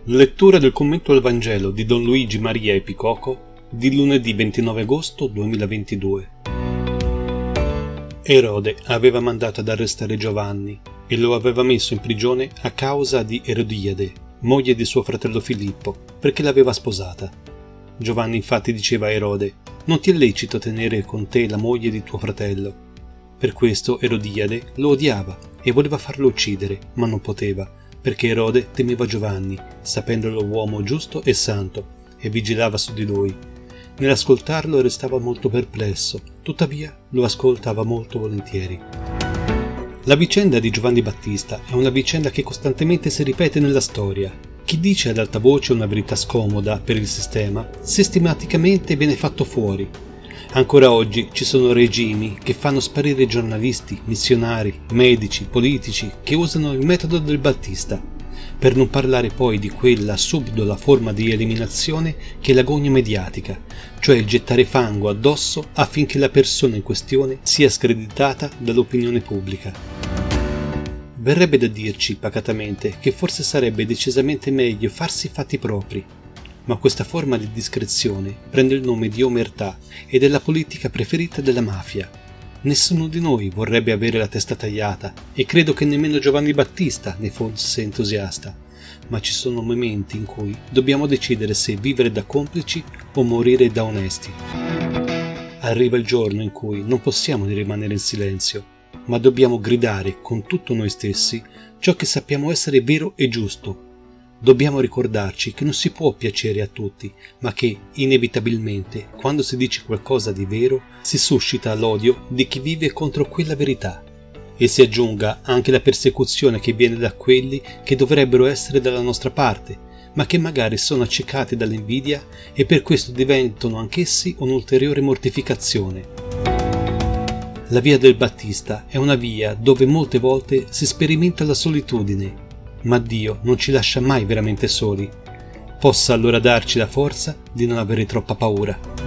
Lettura del commento al Vangelo di Don Luigi Maria Epicoco di lunedì 29 agosto 2022. Erode aveva mandato ad arrestare Giovanni e lo aveva messo in prigione a causa di Erodiade, moglie di suo fratello Filippo, perché l'aveva sposata. Giovanni infatti diceva a Erode: «Non ti è lecito tenere con te la moglie di tuo fratello». Per questo Erodiade lo odiava e voleva farlo uccidere, ma non poteva, perché Erode temeva Giovanni, sapendolo uomo giusto e santo, e vigilava su di lui. Nell'ascoltarlo restava molto perplesso, tuttavia lo ascoltava molto volentieri. La vicenda di Giovanni Battista è una vicenda che costantemente si ripete nella storia. Chi dice ad alta voce una verità scomoda per il sistema, sistematicamente viene fatto fuori. Ancora oggi ci sono regimi che fanno sparire giornalisti, missionari, medici, politici che usano il metodo del Battista, per non parlare poi di quella subdola forma di eliminazione che è l'agonia mediatica, cioè il gettare fango addosso affinché la persona in questione sia screditata dall'opinione pubblica. Verrebbe da dirci pacatamente che forse sarebbe decisamente meglio farsi i fatti propri, ma questa forma di discrezione prende il nome di omertà ed è la politica preferita della mafia. Nessuno di noi vorrebbe avere la testa tagliata e credo che nemmeno Giovanni Battista ne fosse entusiasta, ma ci sono momenti in cui dobbiamo decidere se vivere da complici o morire da onesti. Arriva il giorno in cui non possiamo rimanere in silenzio, ma dobbiamo gridare con tutto noi stessi ciò che sappiamo essere vero e giusto. Dobbiamo ricordarci che non si può piacere a tutti, ma che, inevitabilmente, quando si dice qualcosa di vero, si suscita l'odio di chi vive contro quella verità. E si aggiunga anche la persecuzione che viene da quelli che dovrebbero essere dalla nostra parte, ma che magari sono accecati dall'invidia e per questo diventano anch'essi un'ulteriore mortificazione. La via del Battista è una via dove molte volte si sperimenta la solitudine, ma Dio non ci lascia mai veramente soli. Possa allora darci la forza di non avere troppa paura.